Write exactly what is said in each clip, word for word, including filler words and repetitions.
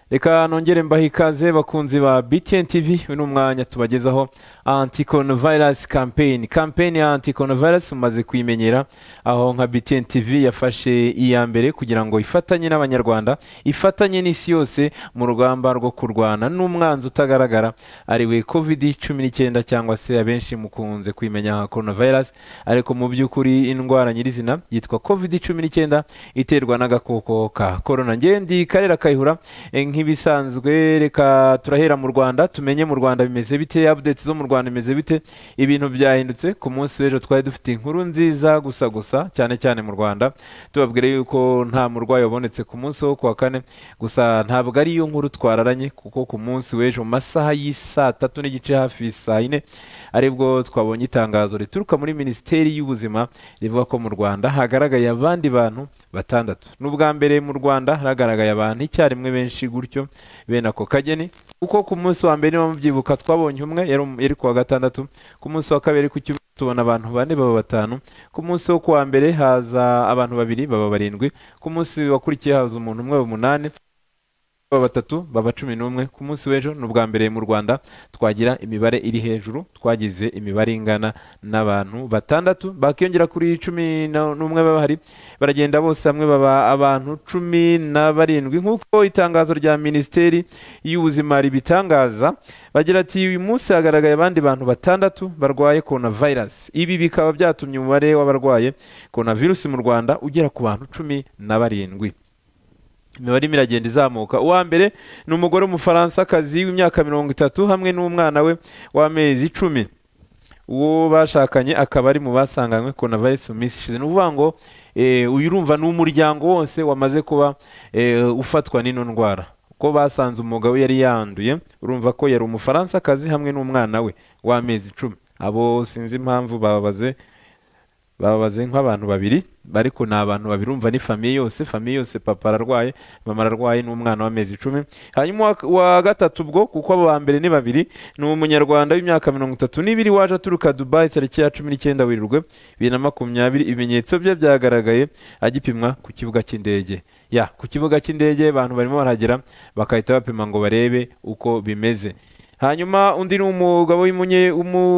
Reka nongere mbaha ikaze bakunzi ba B T N T V. Uyu ni umwanya tubagezaho anti-coronavirus campaign. Campaign ya anti-coronavirus umaze kuyimenyera, aho nka B T N T V yafashe iya mbere kugira ngo ifatanye n'abanyarwanda, ifatanye n'isi yose mu rugamba rwo kurwana n'umwanzi utagaragara ari we covid cumi n'icyenda, cyangwa se abenshi mukunze kwimenya nka coronavirus, ariko mu by'ukuri indwara nyirizina yitwa covid cumi n'icyenda iterwa n'agakoko ka corona. Ngendi Karera Kayihura, nk'ibisanzwe reka turahera mu Rwanda, tumenye mu Rwanda bimeze bite, updates zo mu Rwanda bimeze bite. Ibintu byahindutse ku munsi w'ejo, twari dufite inkuru nziza gusa gusa cyane cyane mu Rwanda, tubabwire yuko nta murwayi wabonetse ku munsi wo kuwa kane, gusa ntabwo ari iyo nkuru twararanye, kuko ku munsi w'ejo mu masaha y'isaa tatu n'igice hafi saa yine aribwo twabonye itangazo rituruka muri Minisiteri y'Ubuzima rivuga ko mu Rwanda hagaragaye abandi bantu batandatu. N'ubwa mbere mu Rwanda hagaragaye abantu icyarimwe benshi gutyo bene ako kageni, kuko ku munsi wa mbere niba mubyibuka twabonye umwe yari ku wa gatandatu, ku munsi wa kabiri ku cyumweru tubona abantu bane baba batanu, ku munsi wo kuwa mbere haza abantu babiri baba barindwi, ku munsi wakurikiye haza umuntu umwe umunani, baba batatu baba cumi n'umwe. Ku munsi w'ejo n'ubwa mbere mu Rwanda twagira imibare iri hejuru, twagize imibare ingana n'abantu batandatu, bakiyongera kuri cumi n'umwe bahari, baragenda bose hamwe baba abantu cumi na barindwi nk'uko itangazo rya Minisiteri y'Ubuzima ribitangaza. Bagira ati uyu munsi hagaragaye abandi bantu batandatu barwaye coronavirus. Ibi bikaba byatumye umubare w'abarwaye coronavirus mu Rwanda ugera ku bantu cumi na barindwi. Imibare iragenda izamuka. Uwa mbere ni umugore w'Umufaransa-kazi w'imyaka mirongo itatu hamwe n'umwana we w'amezi icumi. Uwo bashakanye akaba ari mu basanganywe coronavirus mu minsi ishize. Ni ukuvuga ngo uyu urumva ni umuryango wose wamaze kuba ufatwa n'ino ndwara, ko basanze umugabo yari yanduye. Urumva ko yari Umufaransa-kazi hamwe n'umwana we w'amezi icumi. Abo sinzi impamvu bababaze bababaze nk'abantu babiri, ariko ni abantu babiri, umva ni famiye yose, famiye yose, papa ararwaye, mama ararwaye n'umwana w'amezi icumi. Hanyuma wa gatatu bwo, kuko abo ba mbere ni babiri, ni umunyarwanda w'imyaka mirongo itatu n'ibiri waje aturuka Dubai tariki ya cumi n'icyenda Werurwe bibiri na makumyabiri. Ibimenyetso bye byagaragaye agipimwa ku kibuga cy'indege. Ya ku kibuga cy'indege abantu barimo baragera bakahita bapima ngo barebe uko bimeze. Hanyuma undi ni umugabo w'umunye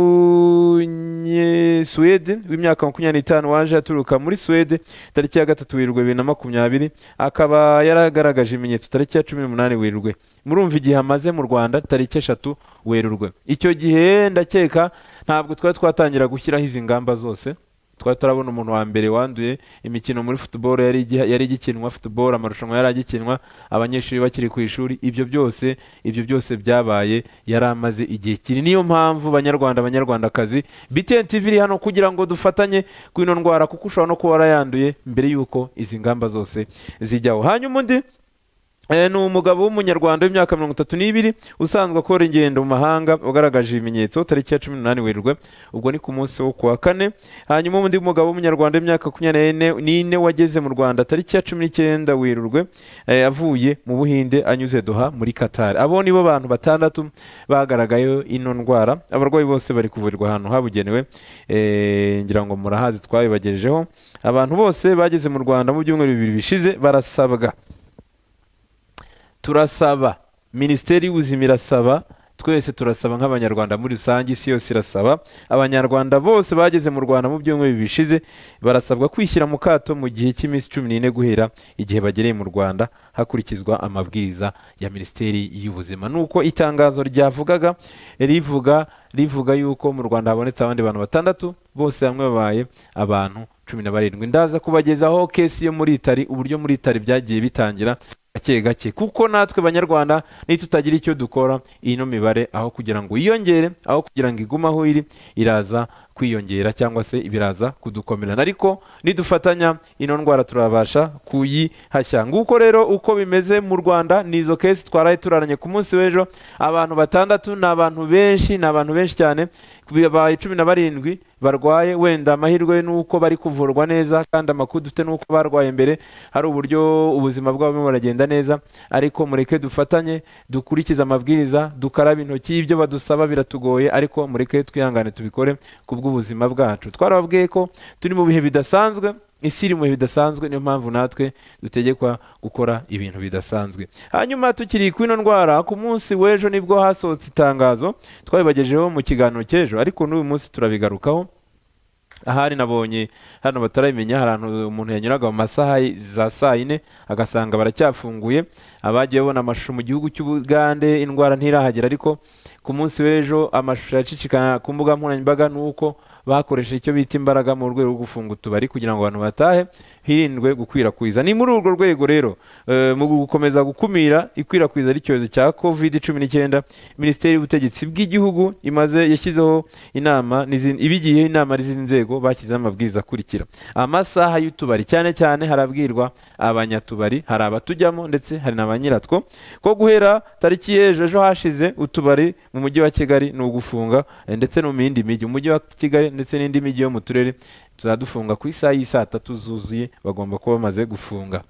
umunye Suwede w'imyaka makumyabiri n'itanu waje aturuka muri Suwede tariki ya gatatu Werurwe bibiri na makumyabiri, akaba yaragaragaje ibimenyetso tariki ya cumi n'umunani Werurwe. Murumva igihe amaze mu Rwanda tariki eshatu Werurwe. Icyo gihe ndakeka ntabwo twari twatangira gushyiraho izi ngamba zose, twari turabona umuntu wa mbere wanduye, imikino muri football yari yari gikinwa, football amarushanwa yari agikinwa, abanyeshuri bakiri ku ishuri. Ibyo byose ibyo byose byabaye yaramaze igihe kiri. Niyo mpamvu banyarwanda banyarwandakazi, B T N T V iri hano kugira ngo dufatanye kwino ndwara, kuko ushobora no kuba warayanduye mbere yuko izi ngamba zose zijyaho. Hanyuma undi ni umugabo w'umunyarwanda w'imyaka mirongo itatu n'ibiri usanzwe akora ingendo mu mahanga, ugaragaje ibimenyetso tariki ya cumi n'umunani Werurwe, ubwo ni ku munsi wo kuwa kane. Hanyuma undi mugabo w'umunyarwanda w'imyaka makumyabiri n'ine wageze mu Rwanda tariki ya cumi n'icyenda Werurwe avuye mu Buhinde anyuze Doha muri Qatar. Abo nibo bantu batandatu bagaragayeho ino ndwara. Abarwayi bose bari kuvurirwa ahantu habugenewe, ngira ngo murahazi twabibagejejeho. Abantu bose bageze mu Rwanda mu byumweru bibiri bishize barasabwa, turasaba, Minisiteri y'Ubuzima irasaba, twese turasaba nk'abanyarwanda muri rusange, isi yose irasaba. Abanyarwanda bose bageze mu Rwanda mu byumweru bishize barasabwa kwishyira mu kato mu gihe cy'iminsi cumi n'ine guhera igihe bagereye mu Rwanda, hakurikizwa amabwiriza ya Minisiteri y'Ubuzima. Nuko itangazo ryavugaga rivuga rivuga yuko mu Rwanda habonetse abandi bantu batandatu, bose hamwe babaye abantu cumi na barindwi. Ndaza kubagezaho kesi yo muri Itali, uburyo muri Itali byagiye bitangira gake gake, kuko natwe banyarwanda nitutagira icyo dukora ino mibare aho kugira ngo yiyongere, aho kugira ngo igume aho iri, iraza kwiyongera cyangwa se ibiraza kudukomerana. Ariko nidufatanya ino ndwara turabasha kuyihashya. Nguko rero uko bimeze mu Rwanda, nizo kesi twaraye turaranye ku munsi w'ejo. Abantu batandatu ni abantu benshi, ni abantu benshi cyane, babaye cumi na barindwi barwaye. Wenda amahirwe nuko bari kuvurwa neza, kandi amakuru dufite nuko barwaye mbere hari uburyo ubuzima bwabo buragenda neza. Ariko mureke dufatanye, dukurikiza amabwiriza, dukaraba intoki. Ibyo badusaba biratugoye, ariko mureke twihangane tubikore kubwo ubuzima bwacu. Twarababwiye ko turi mu bihe bidasanzwe, isi iri mu bihe bidasanzwe, niyo mpamvu natwe dutegekwa gukora ibintu bidasanzwe. Hanyuma tukiri ku ino ndwara, ku munsi w'ejo nibwo hasohotse itangazo twabibagejeho mu kiganiro cy'ejo, ariko n'uyu munsi turabigarukaho. Ahari nabonye hano batarabimenya, hari ahantu umuntu yanyuraga mu masaha za saa yine agasanga baracyafunguye. Abagiye babona amashusho mu gihugu cy'Ubugande indwara ntirahagera, ariko ku munsi w'ejo amashusho yacicikana ku mbuga nkoranyambaga nuko bakoresha icyo bita imbaraga mu rwego rwo gufunga utubari kugira ngo abantu batahe, hirindwe gukwirakwiza. Ni muri urwo rwego rero e, mu gukomeza gukumira ikwirakwiza ry'icyorezo cya covid cumi n'icyenda, Minisiteri y'Ubutegetsi bw'Igihugu imaze yashyizeho inama ibigiye inama n'izindi nzego bashyizeho amabwiriza akurikira. Amasaha y'utubari, cyane cyane harabwirwa abanyatubari, hari abatujyamo ndetse hari na banyiratwo, ko guhera tariki y'ejo ejo hashize utubari mu mujyi wa Kigali ni ugufunga, ndetse no mu yindi mijyi. Umujyi wa Kigali ndetse n'indi mijyi yo mu turere tuzadufunga ku isaha y'isaa tatu zuzuye, bagomba kuba bamaze gufunga.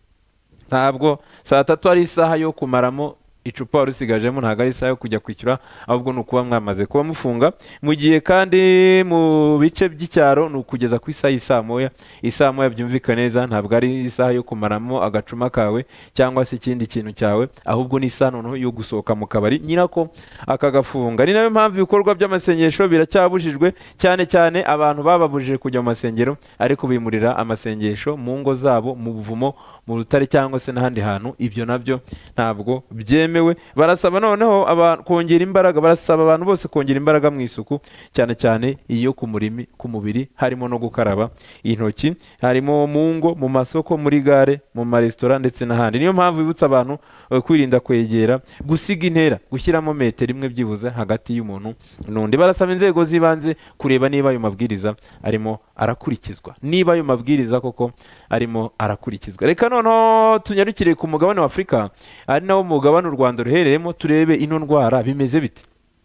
Ntabwo saa tatu ari isaha yo kumaramo icupa wari usigajemo, ntabwo ari isaha yo kujya kwishyura, ahubwo ni ukuba mwamaze kuba mufunga. Mu gihe kandi mu bice by'icyaro ni ukugeza ku isaha y'isaa moya. Isaa moya byumvika neza, ntabwo ari isaha yo kumaramo agacuma kawe cyangwa se ikindi kintu cyawe, ahubwo ni isaha noneho yo gusohoka mu kabari nyirako akagafunga. Ni nayo mpamvu ibikorwa by'amasengesho biracyabujijwe, cyane cyane abantu bababujije kujya mu masengero ariko bimurira amasengesho mu ngo zabo, mu buvumo, mu rutare cyangwa se n'ahandi hantu. Ibyo nabyo ntabwo byemewe. Barasaba noneho kongera imbaraga, barasaba abantu bose kongera imbaraga mu isuku, cyane cyane iyo ku murimi ku mubiri, harimo no gukaraba intoki, harimo mu ngo, mu masoko, muri gare, mu maresitora ndetse n'ahandi. Niyo mpamvu bibutsa abantu uh, kwirinda kwegera, gusiga intera, gushyiramo metero imwe byibuze hagati y'umuntu n'undi. Barasaba inzego z'ibanze kureba niba ayo mabwiriza arimo arakurikizwa, niba ayo mabwiriza koko arimo arakurikizwa. Reka noneho tunyarukire ku mugabane wa Afurika, ari nawo mugabane u Rwanda ruherereyemo, turebe ino ndwara bimeze bite.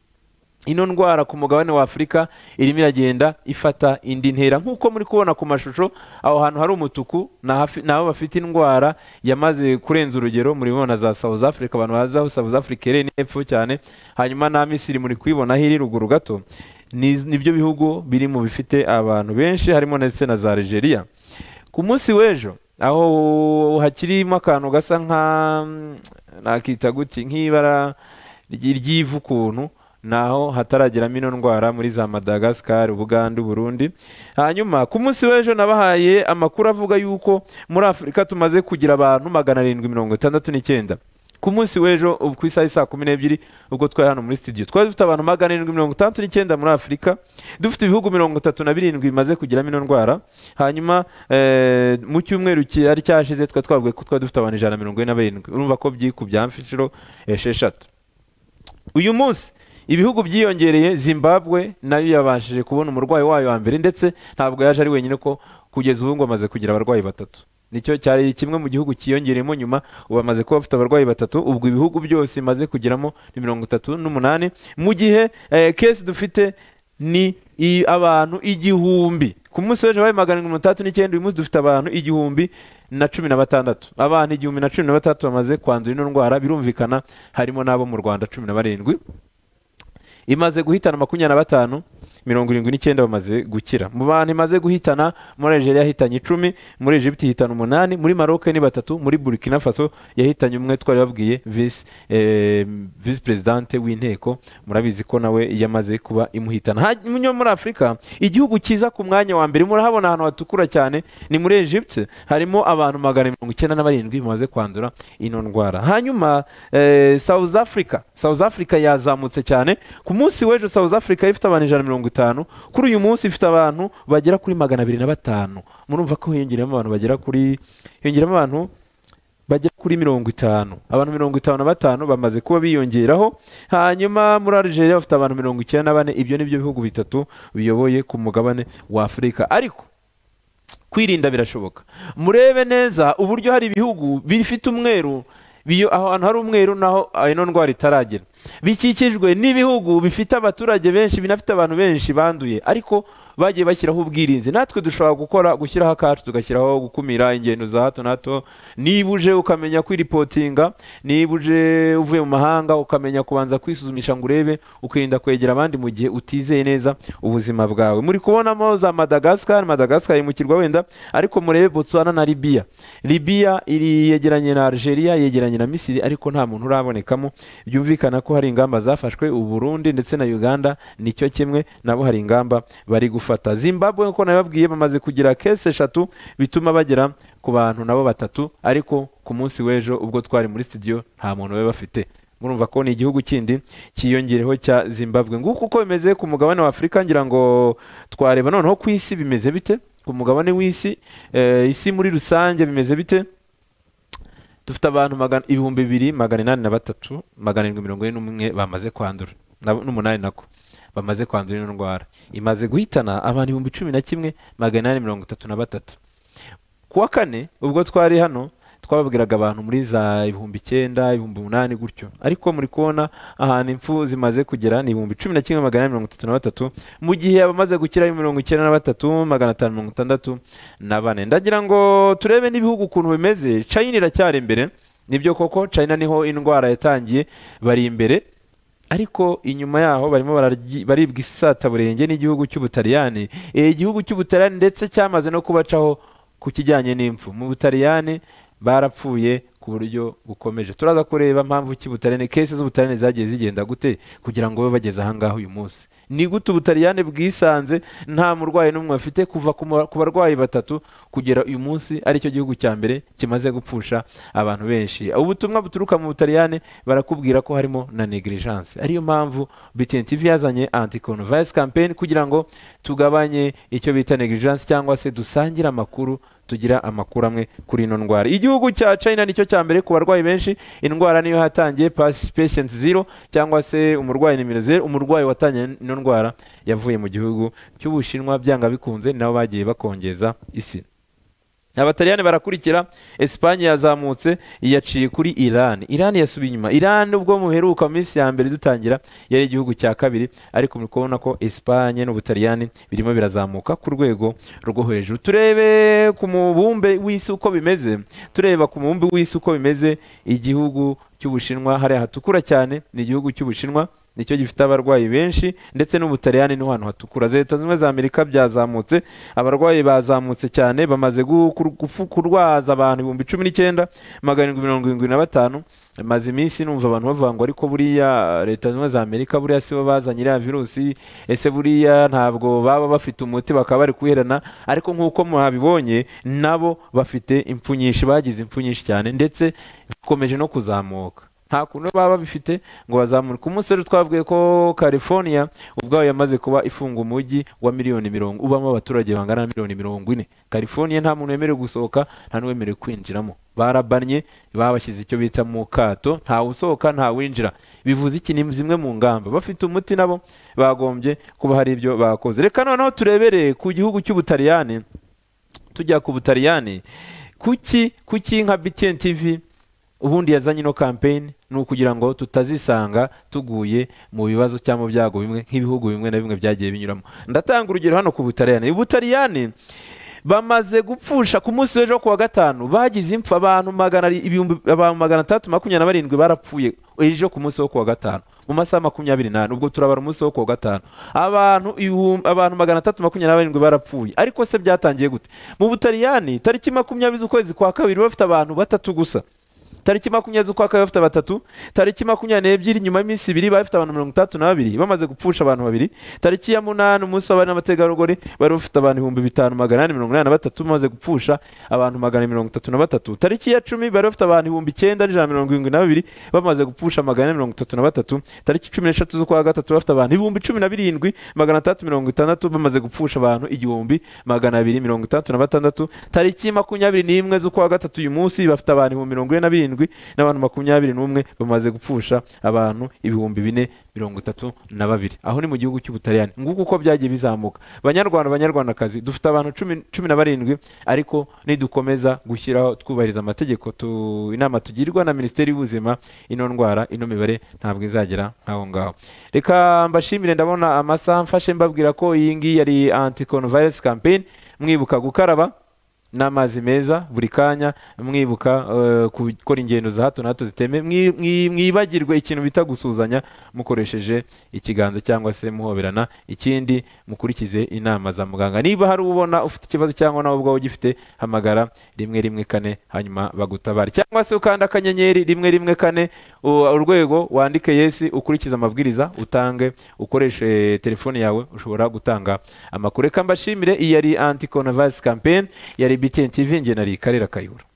Ino ndwara ku mugabane wa Afurika irimo iragenda ifata indi ntera, nk'uko muri kubona ku mashusho. Aho hantu hari umutuku nabo bafite indwara yamaze kurenza urugero, muri bona za South Africa, abantu bazaho South Africa iri n'epfo cyane, hanyuma na Misiri muri kwibona hiri ruguru gato. Nibyo bihugu biri mu bifite abantu benshi, harimo ndetse na za Algeria. Ku munsi w'ejo aho hakirimo akantu gasa nka nakita guti nk'ibara ry'ivu kuntu, naho hatarageramo ino ndwara muri za Madagascar, Ubugande, Burundi. Hanyuma ku munsi w'ejo nabahaye amakuru avuga yuko muri Afurika tumaze kugira abantu magana arindwi mirongo itandatu n'icyenda. Ku munsi w'ejo ku isaha saa kumi n'ebyiri ubwo twari hano muri studio, twari dufite abantu magana arindwi mirongo itandatu n'icyenda muri Afurika, dufite ibihugu mirongo itatu na birindwi bimaze kugiramo ino ndwara. Hanyuma eh, mu cyumweru cyari cyashize twari twavuye ko twari dufite abantu ijana na mirongo ine na barindwi. Urumva ko byikubye hafi inshuro esheshatu. Uyu munsi ibihugu byiyongereye, Zimbabwe nayo yabashije kubona umurwayi wayo wa mbere, ndetse ntabwo yaje ari wenyine, ko kugeza ubu ngo amaze kugira abarwayi batatu. Nicyo cyari kimwe mu gihugu cyiyongereyemo, nyuma ubu bamaze kuba bafite abarwayi batatu. Ubwo ibihugu byose bimaze kugeramo ni mirongo itatu n'umunani, mu gihe eh, kesi dufite ni abantu igihumbi. Ku munsi w'ejo babaye magana arindwi mirongo itandatu n'icyenda, uyu munsi dufite abantu igihumbi na cumi na batandatu. Abantu igihumbi na cumi na batandatu bamaze kwandura ino ndwara, birumvikana harimo n'abo mu Rwanda cumi na barindwi. Imaze guhitana makumyabiri na batanu, mirongo irindwi n'icyenda bamaze gukira. Mu bantu imaze guhitana, muri Algeria yahitanye icumi, muri Egypt yahitana umunani, muri Maroc ni batatu, muri Burkina Faso yahitanye umwe twari babwiye, vice eh, vice presidente w'inteko, murabizi ko nawe yamaze kuba imuhitana. Hanyuma muri Afurika igihugu kiza ku mwanya wa mbere, murahabona ahantu hatukura cyane, ni muri Egypt, harimo abantu magana mirongo icyenda na barindwi bamaze kwandura ino ndwara. Hanyuma eh, South Africa, South Africa yazamutse cyane. Ku munsi w'ejo South Africa ifite abantu ijana na mirongo itanu, kuri uyu munsi ifite abantu bagera kuri magana abiri na batanu. Murumva ko hiyongeramo abantu bagera kuri hiyongeramo abantu bagera kuri mirongo itanu. Abantu mirongo itanu na batanu bamaze kuba biyongeraho. Hanyuma muri Algeria bafite abantu mirongo icyenda na bane. Ibyo nibyo bihugu bitatu biyoboye ku mugabane wa Afurika. Ariko kwirinda birashoboka. Murebe neza uburyo hari ibihugu bifite umweru, biyo aho hantu hari umweru naho ino ndwara itaragera, bikikijwe n'ibihugu bifite abaturage benshi, binafite abantu benshi banduye, ariko bagiye bashyiraho ubwirinzi, natwe dushobora gukora gushyiraho akacu tugashyiraho gukumira ingendo za hato na hato. Niba uje ukamenya kwiripotinga, niba uje uvuye mu mahanga ukamenya kubanza kwisuzumisha ngo urebe, ukirinda kwegera abandi mu gihe utizeye neza ubuzima bwawe. Muri kubonamo za Madagascar, Madagascar iri mu kirwa wenda, ariko murebe Botswana na Libya. Libya iri yegeranye na Algeria, yegeranye na Misiri, ariko nta muntu urabonekamo. Byumvikana ko hari ingamba zafashwe. U Burundi ndetse na Uganda nicyo kimwe, nabo hari ingamba bari gufata. Zimbabwe nko nababwiye bamaze kugira case eshatu bituma bagera ku bantu nabo batatu, ariko ku munsi w'ejo ubwo twari muri studio nta muntu we bafite. Murumva ko ni igihugu kindi kiyongereho cya Zimbabwe. Nguko uko bimeze ku mugabane wa Afurika, ngira ngo twareba noneho ku isi bimeze bite, ku mugabane w'isi, e, isi muri rusange bimeze bite. Dufite abantu ibihumbi bibiri magana inani na batatu magana arindwi mirongo ine n'umwe bamaze kwandura, n'umunani nako bamaze kwandura ino ndwara. Imaze guhitana abantu ibihumbi cumi na kimwe magana inani mirongo itatu na batatu. Kuwa kane ubwo twari hano twababwiraga abantu muri za ibihumbi icyenda ibihumbi umunani gutyo, ariko muri kubona ahantu impfu zimaze kugera ni ibihumbi cumi na kimwe magana inani mirongo itatu na batatu, mu gihe abamaze gukira mirongo icyenda na batatu magana atanu mirongo itandatu na bane. Ndagira ngo turebe n'ibihugu ukuntu bimeze. China iracyari imbere, nibyo koko China niho indwara yatangiye, bari imbere, ariko inyuma yaho barimo baribwa isataburenge n'igihugu cy'Ubutaliyani. Igihugu cy'Ubutaliyani ndetse cyamaze no kubacaho ku kijyanye n'impfu. Mu Butaliyani barapfuye ku buryo bukomeje. Turaza kureba mpamvu cy'Ubutaliyani, kese z'Ubutaliyani zagiye zigenda gute kugira ngo babe bageze aha ngaho uyu munsi. Ni gute Ubutaliyani bwisanze nta murwayi n'umwe bafite kuva ku barwayi batatu kugera uyu munsi aricyo gihugu cya mbere kimaze gupfusha abantu benshi. Ubutumwa buturuka mu Butaliyani barakubwira ko harimo na negligence. Ariyo mpamvu B T N T V yazanye anti-coronavirus campaign kugira ngo tugabanye icyo bita negligence, cyangwa se dusangire amakuru, tugira amakuru amwe kuri ino ndwara. Igihugu cya China nicyo cya mbere ku barwayi benshi. Indwara niyo hatangiye patient zero, cyangwa se umurwayi nimero zero. Umurwayi watanye ino ndwara yavuye mu gihugu cy'Ubushinwa, byanga bikunze nabo bagiye bakongeza isi. Abataliyani barakurikira. Espagne yazamutse yaciye kuri Iran. Iran yasubiye inyuma. Iran ubwo muheruka minsi ya mbere dutangira yari igihugu cya kabiri, ariko muri kubona ko Espagne n'Ubutaliyani birimo birazamuka ku rwego rwo hejuru. Turebe ku mubumbe w'isi uko bimeze. Tureba ku mubumbe w'isi uko bimeze, igihugu cy'Ubushinwa hari hatukura cyane, ni igihugu cy'Ubushinwa nicyo gifite abarwayi benshi, ndetse n'Ubutaliyani ni hano hatukura. Leta zimwe za Amerika byazamutse, abarwayi bazamutse cyane, bamaze kurwaza abantu ibihumbi cumi n'icyenda magana arindwi mirongo irindwi na batanu. Maze iminsi numva abantu bavuga ngo ariko buriya Leta zimwe za Amerika buriya si bo bazanye iriya virusi, ese buriya ntabwo baba bafite umuti bakaba bari kuherana. Ariko nk'uko mwabibonye nabo bafite impfu nyinshi, bagize impfu nyinshi cyane, ndetse bikomeje no kuzamuka. Nta kuntu baba bifite ngo bazamure. Ku munsi rero twavuye ko California ubwayo yamaze kuba ifunga umujyi wa miliyoni mirongo ubamo abaturage bangana na miliyoni mirongo ine. California nta muntu wemerewe gusohoka, nta n'uwemerewe kwinjiramo. Barabanye, babashyize icyo bita mu kato, nta usohoka nta winjira. Bivuze iki? Ni zimwe mu ngamba. Bafite umuti nabo bagombye kuba hari ibyo bakoze. Reka noneho turebere ku gihugu cy'Ubutaliyani. Tujya ku Butaliyani, kuki kuki nka B T N T V ubundi yazanye no campaign ni ukugira ngo tutazisanga tuguye mu bibazo cyangwa mu byago bimwe nk'ibihugu bimwe na bimwe byagiye binyuramo. Ndatanga urugero hano ku Butaliyani. Ubutaliyani bamaze gupfusha ku munsi w'ejo kuwa gatanu, bagize impfu abantu magana ibihumbi abantu magana atatu makumyabiri na barindwi barapfuye ejo ku munsi wo kuwa gatanu mu masaha makumyabiri n'ane. Ubwo turabara umunsi wo kuwa gatanu abantu abantu magana atatu makumyabiri na barindwi barapfuye. Ariko se byatangiye gute? Mu Butaliyani tariki makumyabiri z'ukwezi kwa kabiri bafite abantu batatu gusa. Tariki makumyabiri z'ukwa kabiri bafite batatu. Tariki makumyabiri n'ebyiri nyuma y'iminsi ibiri bafite abantu mirongo itatu na babiri, bamaze gupfusha abantu babiri. Tariki ya munani umunsi w'abari n'abategarugori bari bafite abantu ibihumbi bitanu magana ane mirongo inani na batatu, bamaze gupfusha abantu magana mirongo itatu na batatu. Tariki ya cumi bari bafite abantu ibihumbi icyenda n'ijana mirongo irindwi na babiri, bamaze gupfusha magana ane mirongo itatu na batatu. Tariki cumi n'eshatu z'ukwa gatatu bafite abantu ibihumbi cumi na birindwi magana atandatu mirongo itandatu, bamaze gupfusha abantu igihumbi magana abiri mirongo itandatu na batandatu. Tariki makumyabiri n'imwe z'ukwa gatatu uyu munsi bafite abantu ibihumbi mirongo ine na birindwi karindwi n'abantu makumyabiri n'umwe bamaze gupfusha abantu ibihumbi bine mirongo itatu na babiri. Aho ni mu gihugu cy'Ubutaliyani. Nguko uko byagiye bizamuka. Banyarwanda banyarwandakazi dufite abantu cumi na barindwi, ariko nidukomeza gushyiraho twubahiriza amategeko tu inama tugirwa na Minisiteri y'Ubuzima, ino ndwara ino mibare ntabwo izagera aho ngaho. Reka mbashimire, ndabona amasaha mfashe mbabwira ko iyi ngiyi yari anti-coronavirus campaign. Mwibuka gukaraba n'amazi meza buri kanya, mwibuka uh, gukora ingendo za hato na hato ziteme, mwibagirwe ikintu bita gusuzanya mukoresheje ikiganza cyangwa se muhoberana. Ikindi mukurikize inama za muganga. Niba hari ubona ufite ikibazo cyangwa nawe ubwawe ugifite, hamagara rimwe rimwe kane hanyuma bagutabara, cyangwa se ukanda akanyenyeri rimwe rimwe kane urwego, wandike yes, ukurikiza amabwiriza, utange, ukoreshe telefone yawe, ushobora gutanga amakuru. Reka mbashimire, iyi yari anti coronavirus campaign yari B T N T V, nge nari Karera Kayihura.